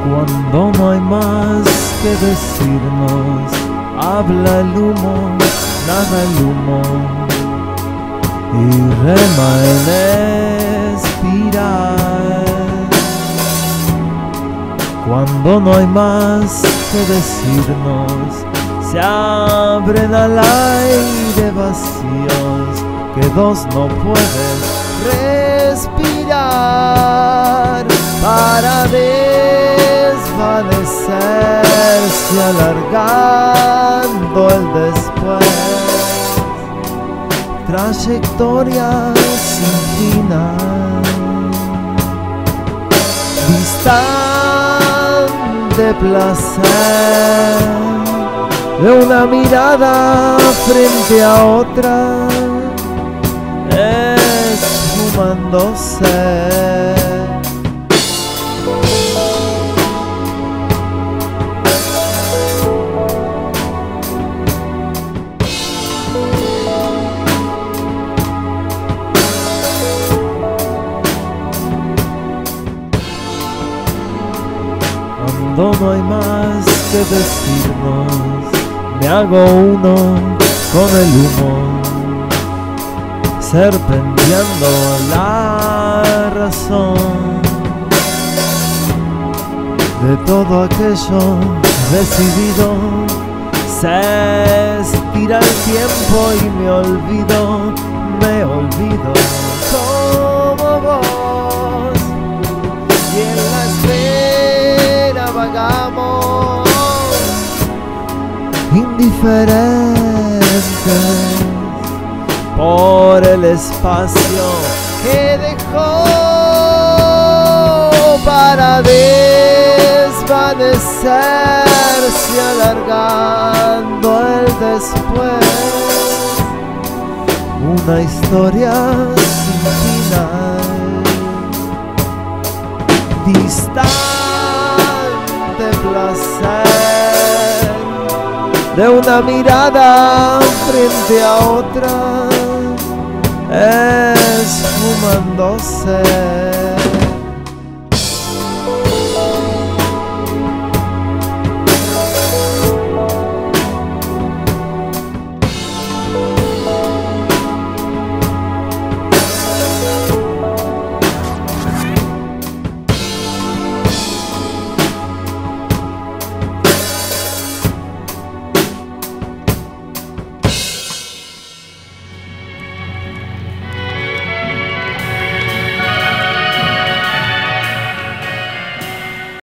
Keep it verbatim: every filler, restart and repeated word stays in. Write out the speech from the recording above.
Cuando no hay más que decirnos, habla el humo, nada el humo, y rema en espiral. Cuando no hay más que decirnos, se abren al aire vacíos que dos no pueden respirar, para desvanecerse alargando el después. Trayectoria sin final, distante placer de una mirada frente a otra, esfumándose. Cuando no hay más que decirnos, me hago uno con el humo, serpenteando la razón de todo aquello decidido. Se estira el tiempo y me olvido, me olvido como vos, y en la espera vagamos indiferentes por el espacio que dejó para desvanecerse alargando el después. Una historia sin final, distante placer de una mirada frente a otra, esfumándose.